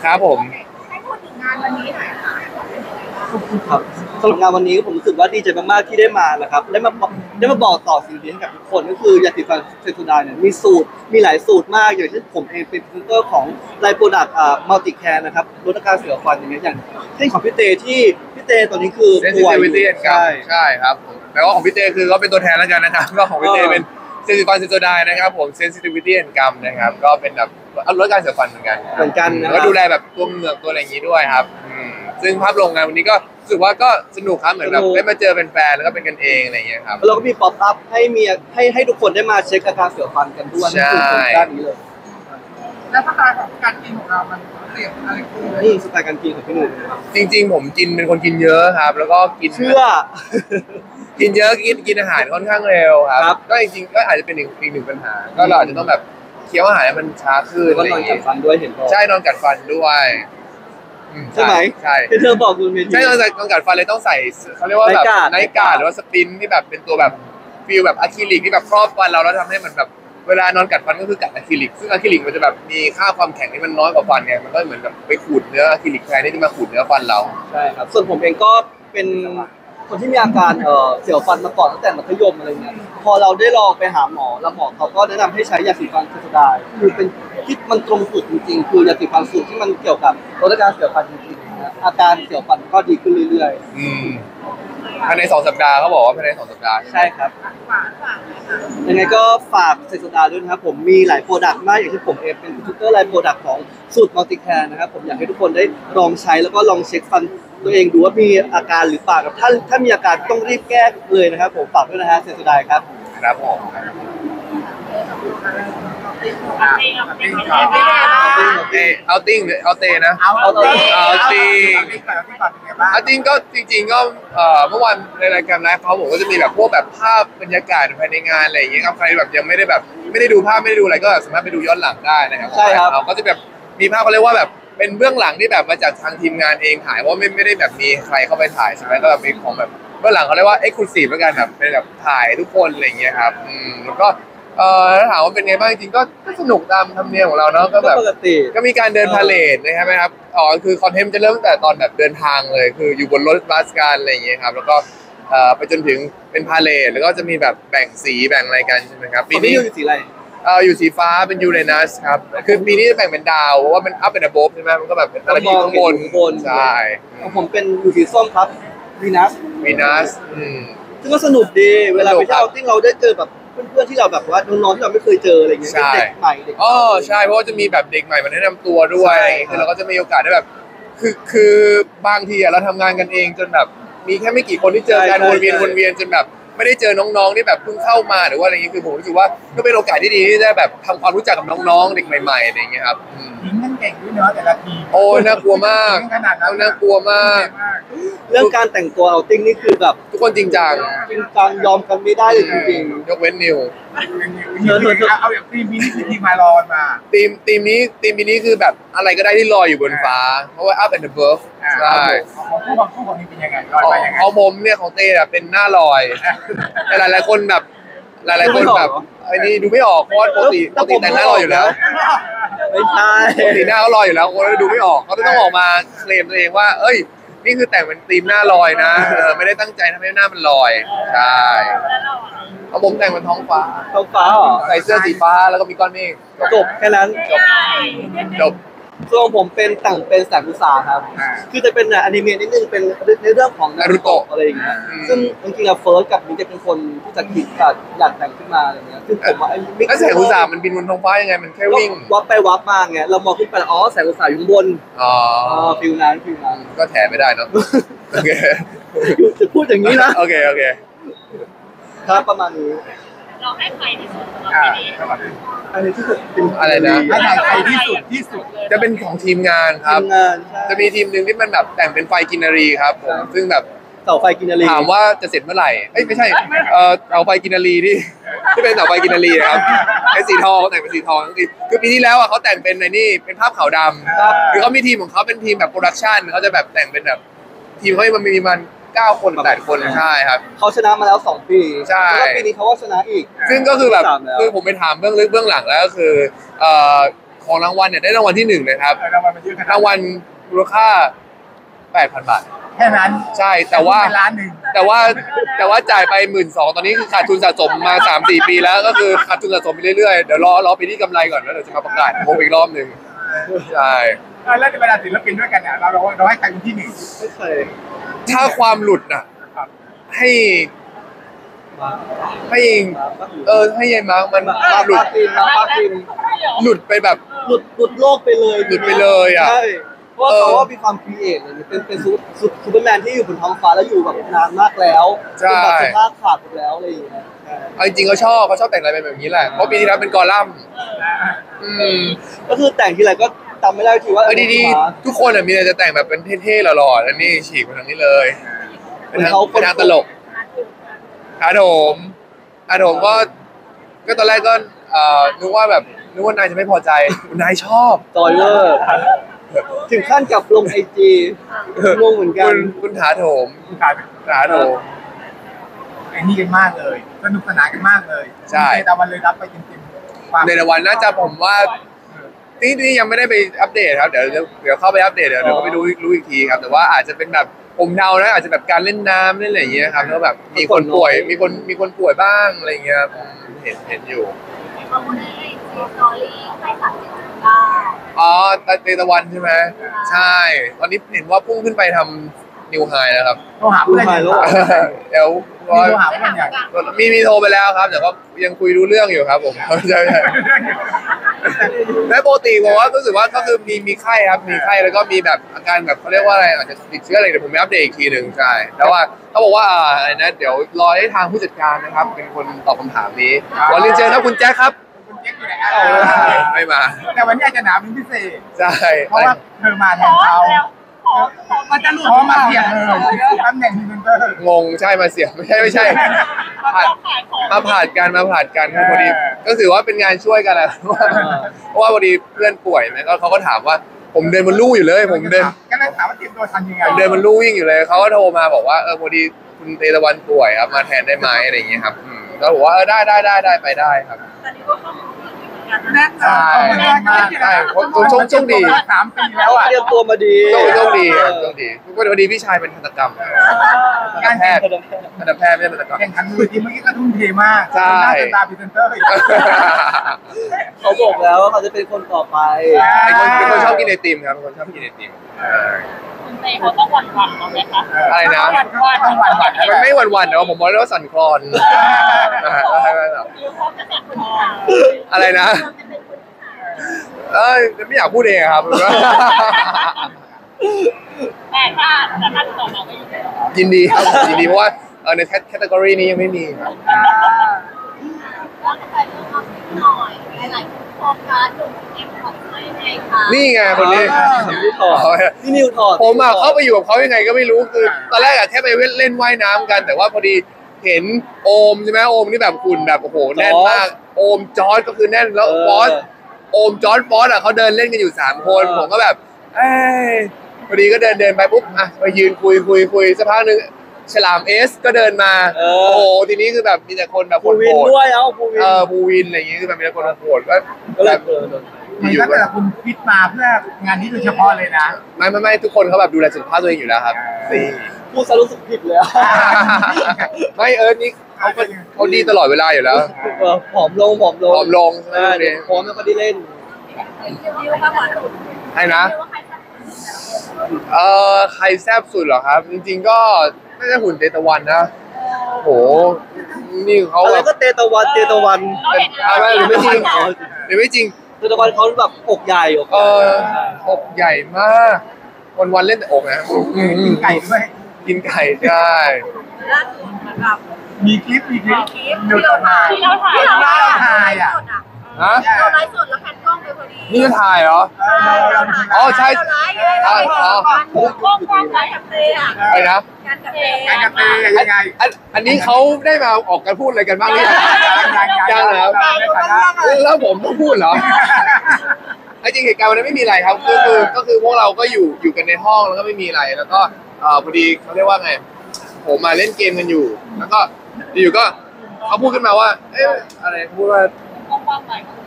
ครับผมให้พูดถึงงานวันนี้หน่อยค่ะครับสำหรับงานวันนี้ผมรู้สึกว่าดีใจมากๆที่ได้มานะครับได้มาบอกต่อสิ่งดีให้กับทุกคนก็คือยาสีฟันเซนโซไดเนี่ยมีสูตรมีหลายสูตรมากอย่างเช่นผมเองเป็นพรีเซนเตอร์ของไลน์โปรดักต์มัลติแคร์นะครับลดอาการเสียวฟันอย่างเงี้ยอย่างเช่นของพี่เตที่พี่เตตอนนี้คือป่วยอยู่ sensitivity and gum ใช่ครับแปลว่าของพี่เต้คือก็เป็นตัวแทนแล้วกันนะครับก็ของพี่เต้เป็นเซนซิฟันเซนโซไดนะครับผม sensitivity and gum นะครับก็เป็นแบบลดการเสียฟันเหมือนกันแล้วก็ดูแลแบบตัวเหงือกตัวอะไรอย่างนี้ด้วยครับซึ่งภาพรวมงานวันนี้ก็รู้สึกว่าก็สนุกครับเหมือนแบบได้มาเจอแฟนๆแล้วก็เป็นกันเองอะไรอย่างเงี้ยครับเราก็มีป๊อปอัพให้ทุกคนได้มาเช็คอาการเสียวฟันกันด้วยใช่ด้านนี้เลยแล้วสไตล์ของการกินของเรามันเปลี่ยนอะไรขึ้นนี่สไตล์การกินของพี่หนุ่มจริงๆผมกินเป็นคนกินเยอะครับแล้วก็กินเชื่อกินเยอะกินอาหารค่อนข้างเร็วครับก็จริงๆก็อาจจะเป็นอีกหนึ่งปัญหาก็เราอาจจะต้องแบบเคี้ยวอาหารให้มันช้าขึ้นก็นอนกัดฟันด้วยเห็นบอกใช่นอนกัดฟันด้วยใช่ไหมใช่ที่เธอบอกคุณเมธีใช่นอนกัดฟันเลยต้องใส่เขาเรียกว่าแบบไนท์การ์ดหรือว่าสปินที่แบบเป็นตัวแบบฟีลแบบอะคริลิกที่แบบครอบฟันเราแล้วทำให้มันแบบเวลานอนกัดฟันก็คือกัดอะคริลิกซึ่งอะคริลิกมันจะแบบมีค่าความแข็งที่มันน้อยกว่าฟันเนี่ยมันก็เหมือนกับไปขูดเนื้ออะคริลิกแทนที่จะมาขูดเนื้อฟันเราใช่ครับส่วนผมเองก็เป็นคนที่มีอาการเสียวฟันมาก่อนตั้งแต่มัธยมอะไรเงี้ยพอเราได้ลองไปหาหมอแล้วหมอเขาก็แนะนำให้ใช้ยาสีฟันเซนโซไดคือเป็นที่มันตรงจุดจริงๆคือยาสีฟันสูตรที่มันเกี่ยวกับลดอาการเสียวฟันจริงๆนะอาการเสียวฟันก็ดีขึ้นเรื่อยภายใน2 สัปดาห์เขาบอกว่าภายใน2 สัปดาห์ๆใช่ครับยังไงก็ฝากเซนโซไดด้วยนะครับผมมีหลายโปรดักต์มากอย่างที่ผมเองเป็นพรีเซนเตอร์ไลน์โปรดักต์ของสูตรมัลติแคร์นะครับผมอยากให้ทุกคนได้ลองใช้แล้วก็ลองเช็คฟันตัวเองดูว่ามีอาการหรือเปล่าครับถ้ามีอาการต้องรีบแก้เลยนะครับผมฝากด้วยนะฮะเซนโซไดครับครับผมเอาติ้งเอาเตนะเอาติ้งก็จริงๆก็เมื่อวานในรายการไลฟ์เขาบอกว่าจะมีแบบพวกแบบภาพบรรยากาศภายในงานอะไรอย่างเงี้ยครับใครแบบยังไม่ได้แบบไม่ได้ดูภาพไม่ได้ดูอะไรก็สามารถไปดูย้อนหลังได้นะครับใช่ครับเขาจะแบบมีภาพเขาเรียกว่าแบบเป็นเบื้องหลังที่แบบมาจากทางทีมงานเองถ่ายเพราะไม่ได้แบบมีใครเข้าไปถ่ายใช่ไหมก็แบบมีของแบบเบื้องหลังเขาเรียกว่า exclusive แล้วกันแบบเป็นแบบถ่ายทุกคนอะไรอย่างเงี้ยครับแล้วก็ถ้าถามว่าเป็นไงบ้างจริงๆก็สนุกตามธรรมเนียมของเราเนาะก็แบบปกติก็มีการเดินพาเหรดนะครับคือคอนเทนต์จะเริ่มตั้งแต่ตอนแบบเดินทางเลยคืออยู่บนรถบัสกันอะไรอย่างเงี้ยครับแล้วก็ไปจนถึงเป็นพาเหรดแล้วก็จะมีแบบแบ่งสีแบ่งอะไรกันใช่ไหมครับปีนี้อยู่สีอะไรอยู่สีฟ้าเป็นยูเรนัสครับคือปีนี้จะแบ่งเป็นดาวเพราะว่ามันอัพเป็นอะโบฟใช่ไหมมันก็แบบเป็นอะไรที่อยู่ข้างบนใช่ผมเป็นอยู่สีส้มครับวีนัสซึ่งก็สนุกดีเวลาไปเที่ยวที่เราได้เจอแบบเพื่อนๆที่เราแบบว่าน้องๆที่เราไม่เคยเจออะไรเงี้ยเด็กใหม่เด็กใช่เพราะว่าจะมีแบบเด็กใหม่มาแนะนำตัวด้วยคือเราก็จะมีโอกาสได้แบบคือบางทีเราทำงานกันเองจนแบบมีแค่ไม่กี่คนที่เจอกันวนเวียนจนแบบไม่ได้เจอน้องๆที่แบบเพิ่งเข้ามาหรือว่าอะไรเงี้ยคือผมรู้สึกว่าก็เป็นโอกาสที่ดีที่ได้แบบทำความรู้จักกับน้องๆเด็กใหม่ๆอะไรเงี้ยครับยิงนั่นเก่งด้วยเนาะแต่ละทีโอ้น่ากลัวมากน่ากลัวมากเรื่องการแต่งตัวเอาติ้งนี่คือแบบทุกคนจริงจังยอมกันไม่ได้เลยจริงๆยกเว้นนิวเอาอย่างทีมนี้คือทีมมาลอยมาทีมนี้คือแบบอะไรก็ได้ที่ลอยอยู่บนฟ้าเพราะว่า up and above ใช่คู่ของนี้เป็นยังไงลอยไปยังไงของผมเนี่ยของเต้เป็นหน้าลอยแต่หลายๆคนแบบไอ้นี่ดูไม่ออกเพราะปกติแต่งหน้าลอยอยู่แล้วไม่ใช่ปกติหน้าเขาลอยอยู่แล้วคนดูไม่ออกเขาต้องออกมาเคลมตัวเองว่าเอ้ยนี่คือแต่งเป็นธีมหน้าลอยนะไม่ได้ตั้งใจทำให้หน้ามันลอยใช่เอาผมแต่งเป็นท้องฟ้าใส่เสื้อสีฟ้าแล้วก็มีก้อนเมฆจบแค่นั้นจบส่วนผมเป็นแต่งเป็นแสงอุตสาครับคือจะเป็นอนิเมะนิดนึงเป็นในเรื่องของนารูโตะอะไรอย่างเงี้ยซึ่งจริงๆแล้วเฟิร์สกับมินจะเป็นคนที่จะคิดกับอยากแต่งขึ้นมาอะไรเงี้ยซึ่งผมว่าแล้วแสงอุตสามันบินบนท้องฟ้ายังไงมันแค่วิ่งวับไปวับมาไงเรามองขึ้นไปอ๋อแสงอุตสาอยู่ข้างบนฟิลนั้นก็แถไม่ได้เนาะโอเคจะพูดอย่างนี้นะโอเคครับประมาณนี้เราให้ใครที่สุดอันนี้ที่สุดเป็นอะไรนะให้ใครที่สุดจะเป็นของทีมงานครับจะมีทีมหนึ่งที่มันแบบแต่งเป็นไฟกินนารีครับผมซึ่งแบบเสาไฟกินนารีถามว่าจะเสร็จเมื่อไหร่ไม่ใช่เสาไฟกินนารีที่เป็นเสาไฟกินนารีครับเป็นสีทองเขาแต่งเป็นสีทองคือปีที่แล้วเขาแต่งเป็นเป็นภาพขาวดำคือเขามีทีมของเขาเป็นทีมแบบโปรดักชันเขาจะแบบแต่งเป็นแบบทีมเขามันมีมัน9 คน8 คนใช่ครับเขาชนะมาแล้ว2 ปีใช่แล้วปีนี้เขาก็ชนะอีกซึ่งก็คือแบบคือผมไปถามเบื้องลึกเบื้องหลังแล้วก็คือของรางวัลเนี่ยได้รางวัลที่1นะครับรางวัลมันเยอะขนาดรางวัลมูลค่า 8,000 บาทแค่นั้นใช่แต่ว่าเป็นล้านหนึ่งแต่ว่าจ่ายไป 12,000ตอนนี้คือขาดทุนสะสมมา 3-4 ปีแล้วก็คือขาดทุนสะสมไปเรื่อยๆเดี๋ยวรอไปที่กำไรก่อนแล้วเดี๋ยวจะมาประกาศโมอีกรอบหนึ่งใช่แล้วเวลาศิลปินด้วยกันเนี่ยเราให้ใครเป็นที่หนึ่งไม่เคยถ้าความหลุดน่ะครับให้มาให้ให้ยายมาร์คมันมาหลุดปาฟินหลุดไปแบบหลุดโลกไปเลยหลุดไปเลยอะใช่เพราะว่าเขาว่ามีความครีเอทเลยเป็นซูเปอร์แมนที่อยู่บนท้องฟ้าแล้วอยู่แบบนานมากแล้วใช่เป็นแบบสภาพขาดหมดแล้วอะไรอย่างเงี้ยใช่เอาจริงๆเขาชอบแต่งอะไรแบบนี้แหละเพราะปีที่แล้วเป็นกอลัมน์ก็คือแต่งทีไรก็จำไม่ได้ทีว่าดีๆทุกคนมีแต่จะแต่งแบบเป็นเท่ๆหล่อๆอันนี้ฉีกมาทางนี้เลยเป็นทางตลกอาโถมก็ตอนแรกก็นึกว่านายจะไม่พอใจนายชอบจอยเลอร์ถึงขั้นกับลงไอจีงงเหมือนกันคุณถาโถมกลายเป็นไอ้นี่กันมากเลยสนุกสนานกันมากเลยใช่แต่วันเลยรับไปจริงๆในวันน่าจะผมว่านี่ยังไม่ได้ไปอัปเดตครับเดี๋ยวเข้าไปอัปเดตเดี๋ยวก็ไปรู้อีกทีครับแต่ว่าอาจจะเป็นแบบผมเดานะอาจจะแบบการเล่นน้ำเล่นอะไรอย่างเงี้ยครับแล้วแบบมีคนป่วยมีคนป่วยบ้างอะไรอย่างเงี้ยเห็นอยู่เอาในไอจีสตอรี่ใครสั่งเจ็ดจุดเก้าอ๋อตะวันใช่ไหมใช่ตอนนี้เห็นว่าพุ่งขึ้นไปทำนิวไฮแล้วครับโทรหาเพื่อนอยู่เดี๋ยวโทรหาเพื่อนอย่างมีโทรไปแล้วครับแต่ก็ยังคุยรู้เรื่องอยู่ครับผมใช่และปกติผมว่ารู้สึกว่าก็คือมีไข้ครับมีไข้แล้วก็มีแบบอาการแบบเขาเรียกว่าอะไรอาจจะติดเชื้ออะไรเดี๋ยวผมไปอัปเดตอีกทีหนึ่งใช่แต่ว่าเขาบอกว่าอะไรนะเดี๋ยวรอให้ทางผู้จัดการนะครับเป็นคนตอบคำถามนี้วันนี้เจอครับคุณแจ็คครับคุณเจ๊กอยู่ไหนไม่มาแต่วันนี้อาจจะหนาวเป็นพิเศษใช่เพราะว่าเธอมาแทนเขามันจะหลุดเพราะมาเสียบเลยตำแหน่งพรีเซนเตอร์งงใช่มาเสียไม่ใช่มาผ่านกันคือพอดีก็ถือว่าเป็นงานช่วยกันแหละเพราะว่าพอดีเพื่อนป่วยนะเขาก็ถามว่าผมเดินบนลู่อยู่เลยผมเดินก็เลยถามว่าเตรียมตัวทันยังไงผมเดินบนลู่วิ่งอยู่เลยเขาก็โทรมาบอกว่าพอดีคุณเตตะวันป่วยครับมาแทนได้ไหมอะไรอย่างเงี้ยครับก็บอกว่าได้ไปได้ครับตอนนี้ก็เข้ามาเหมือนกันแน่นะใช่โชคดี 3 ปีแล้วอ่ะเตรียมตัวมาดีโชคดีพอดีพี่ชายเป็นทันตกรรมทันตแพทย์ไม่ใช่ทันตกรรมแข่งขันมือทีเมื่อกี้ก็ทุ่มเทมากใช่หน้าตาพรีเซนเตอร์เขาบอกแล้วว่าเขาจะเป็นคนต่อไปเป็นคนชอบกินไอติมครับเป็นคนชอบกินไอติมคุณเตเขาต้องหวั่นเราไหมคะอะไรนะต้องหวานมันไม่หวั่นๆนะผมบอกเลยว่าสั่นคลอนคือเขาจะแต่งคนอ่ะอะไรนะไม่อยากพูดเองครับแต่ถ้าต่อมาก็อยู่แล้วยินดีครับยินดีเพราะว่าในแคตตากรีนี้ยังไม่มีครับแล้วจะไปเรื่องความคิดหน่อยหลายคนโฟกัสดูเอ็มของใครไงคะนี่ไงคนนี้นี่ถอดนี่นิวถอดผมเข้าไปอยู่กับเขายังไงก็ไม่รู้คือตอนแรกแค่ไปเล่นว่ายน้ำกัน แต่ว่าพอดีเห็นโอมใช่ไหมโอมนี่แบบคุณแบบโอ้โหแน่นมากโอมจอร์ดก็คือแน่นแล้วฟอสโอมจอร์ดฟอสเขาเดินเล่นกันอยู่3คนผมก็แบบพอดีก็เดินไปปุ๊บไปยืนคุยสักพักนึงฉลามเอสก็เดินมาโอ้โหทีนี้คือแบบมีแต่คนแบบภูโหวินดด้วยภูวินภูวินอะไรอย่างงี้คือแบบมีแต่คนโหดก็ก็เลยมันก็แต่คุณคิดมาเพื่องานนี้โดยเฉพาะเลยนะไม่ทุกคนเขาแบบดูแลสุขภาพตัวเองอยู่แล้วครับนี่พูดซะรู้สึกผิดเลยไม่นี่เขาดีตลอดเวลาอยู่แล้วผอมลงผอมลงใช่ไหมผอมแล้วก็ได้เล่นดิวค่ะหมอดูใช่นะว่าใครสักคนใครแซ่บสุดเหรอครับ จริงๆก็น่าจะหุ่นเตตะวันนะโหนี่เขาอะไรแบบก็เตตะวันอะไรหรือไม่จริงหรือไม่จริงเตตะวันเขาแบบอกใหญ่อกใหญ่มากวันเล่นแต่อกนะกินไก่ด้วยกินไก่ใช่ล่าสุดเหมือนแบบมีคลิปที่เราถ่ายอ่ะฮะเราไลฟ์สดแล้วแพนกล้องไปพอดีนี่จะถ่ายเหรอ อ๋อใช่เราไลฟ์ไงเราไลฟ์กล้องไลฟ์กับเตะอะไรนะการกับเตะการกระเตยยังไงอันนี้เขาได้มาออกกันพูดอะไรกันบ้างนี่ยังเหรอแล้วผมต้องพูดเหรอจริงเหตุการณ์วันนั้นไม่มีอะไรครับก็คือพวกเราก็อยู่กันในห้องแล้วก็ไม่มีอะไรแล้วก็พอดีเขาเรียกว่าไงผมมาเล่นเกมกันอยู่แล้วก็อยู่ก็เขาพูดขึ้นมาว่าเอ๊ะอะไรพูดว่า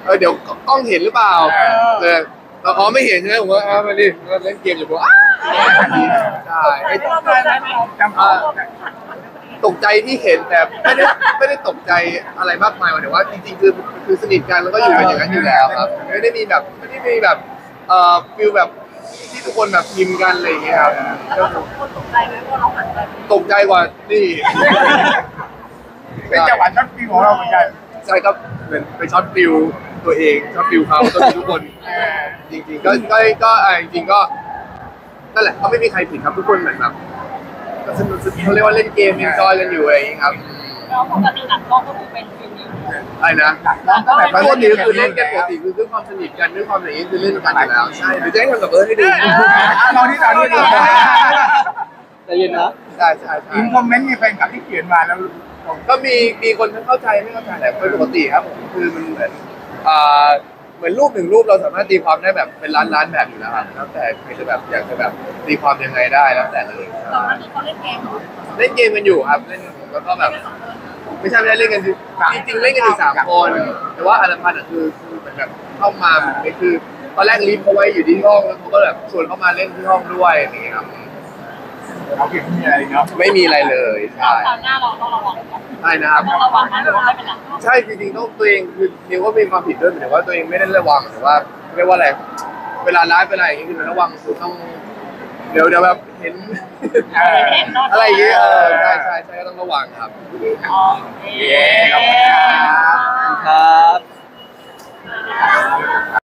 เดี๋ยวกล้องเห็นหรือเปล่าอ๋อไม่เห็นใช่ไหมผมว่ามาดิเล่นเกมอยู่ผมใช่ตกใจที่เห็นแต่ไม่ได้ตกใจอะไรมากมายหมายถึงว่าจริงๆคือสนิทกันแล้วก็อยู่กันอย่างนั้นอยู่แล้วครับไม่ได้มีแบบฟิลแบบที่ทุกคนแบบพิมพ์กันอะไรอย่างเงี้ยครับแล้วก็คนตกใจไหมว่าเราหันไปตกใจกว่านี่เป็นจังหวะช็อตฟิวของเราเหมือนกันใช่ครับเหมือนไปช็อตฟิลตัวเองช็อตฟิลเขาทุกคนจริงๆก็จริงๆก็นั่นแหละก็ไม่มีใครผิดครับทุกคนเหมือนแบบสนุกเขาเรียกว่าเล่นเกมเอนจอยกันอยู่อะไรอย่างเงี้ยครับแล้วปกติหลังกล้องก็คือเป็นฟิลนี้อะไรนะน้องก็แบบปกติก็คือเล่นกันปกติคือด้วยความสนิทกันด้วยความอะไรอย่างงี้คือเล่นกันอยู่แล้วใช่หรือจะให้ทำกับให้ดูเราที่เราที่ใจเย็นนะใช่อินคอมเมนต์มีแฟนคลับที่เขียนมาแล้วก็มีคนเข้าใจไม่เข้าใจแหละเป็นปกติครับผมคือมันเหมือนเหมือนรูปหนึ่งรูปเราสามารถตีความได้แบบเป็นล้านแบบอยู่แล้วครับแล้วแต่ใครจะแบบอยากจะแบบตีความยังไงได้แล้วแต่เลยตอนนี้เขาเล่นเกมเล่นเกมกันอยู่ครับเล่นแล้วก็แบบไม่ใช่เล่นกันจริงๆเล่นกันอยู่3 คนแต่ว่าอันพันธ์คือเหมือนแบบเข้ามาไม่คือตอนแรกลิฟต์เขาไว้อยู่ที่ห้องแล้วเขาก็แบบชวนเข้ามาเล่นที่ห้องด้วยอย่างเงี้ยครับเราเขียนมีอะไรเนาะไม่มีอะไรเลยใช่คราวหน้าเราต้องระวังใช่นะครับต้องระวังนะหรือว่าไม่เป็นไรใช่จริงๆต้องตัวเองคือนิวก็มีความผิดด้วยหมายถึงว่าตัวเองไม่ได้ระวังหรือว่าเรียกว่าอะไรเวลาไลฟ์เวลาอย่างงี้คือระวังคือต้องเดี๋ยวแบบเห็นอะไรอย่างเงี้ยใช่ก็ต้องระวังครับอ๋อขอบคุณครับครับ